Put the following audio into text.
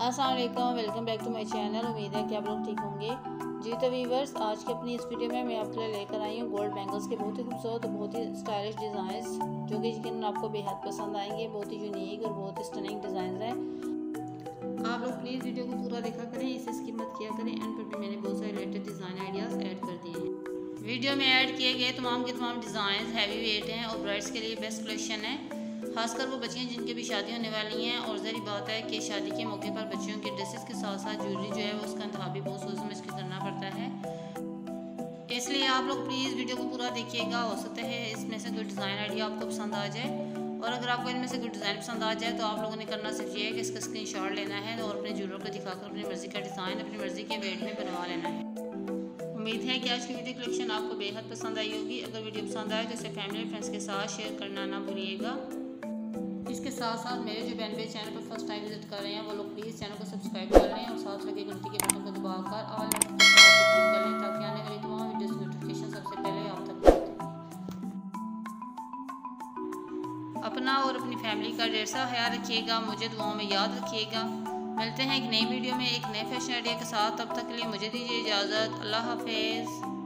अस्सलाम वालेकुम, welcome back to my channel. उम्मीद है कि आप लोग ठीक होंगे। जी तो वीवर्स, आज की अपनी इस वीडियो में मैं आपके लिए लेकर आई हूँ गोल्ड बैंगल्स के बहुत ही खूबसूरत और बहुत ही स्टाइलिश डिज़ाइंस, जो कि यकीनन आपको बेहद पसंद आएंगे। बहुत ही यूनिक और बहुत ही स्टनिंग डिज़ाइन है। आप लोग प्लीज़ वीडियो को पूरा देखा करें, इसे स्किप मत किया करें। एंड पर भी मैंने बहुत सारे रिलेटेड डिज़ाइन आइडियाज़ ऐड कर दिए हैं। वीडियो में ऐड किए गए तमाम के तमाम डिज़ाइन हैवी वेट हैं और ब्राइड्स के लिए बेस्ट कलेक्शन है। खासकर वो बच्चियाँ जिनकी भी शादी होने वाली हैं। और ज़री बात है कि शादी के मौके पर बच्चियों के ड्रेसेस के साथ साथ ज्वेलरी जो है वो उसका इंतखाब भी बहुत सोच समझ के करना पड़ता है। इसलिए आप लोग प्लीज़ वीडियो को पूरा देखिएगा। हो सकता है इसमें से कोई डिज़ाइन आइडिया आपको पसंद आ जाए। और अगर आपको इनमें से कोई डिज़ाइन पसंद आ जाए तो आप लोगों ने करना सिर्फ ये है कि इसका स्क्रीनशॉट लेना है और अपने ज्वेलर को दिखाकर अपनी मर्ज़ी का डिज़ाइन अपनी मर्ज़ी के वेट में बनवा लेना है। उम्मीद है कि आज की वीडियो कलेक्शन आपको बेहद पसंद आई होगी। अगर वीडियो पसंद आए तो इसे फैमिली फ्रेंड्स के साथ शेयर करना ना भूलिएगा। इसके साथ साथ मेरे जो बहन भाई चैनल पर फर्स्ट टाइम विजिट कर रहे हैं वो लोग प्लीज़ चैनल को सब्सक्राइब कर लें और साथ लगे घंटी के बटन को दबाकर ऑल नोटिफिकेशन क्लिक कर लें, ताकि आने वाली तमाम वीडियोस की नोटिफिकेशन सबसे पहले आप तक पहुंचे। अपना और अपनी फैमिली का ढेर सारा ख्याल रखिएगा। मुझे दुआओं में याद रखिएगा। मिलते हैं एक नई वीडियो में एक नए फैशन आइडिया के साथ। तब तक के लिए मुझे दीजिए इजाज़त। अल्लाह हाफिज़।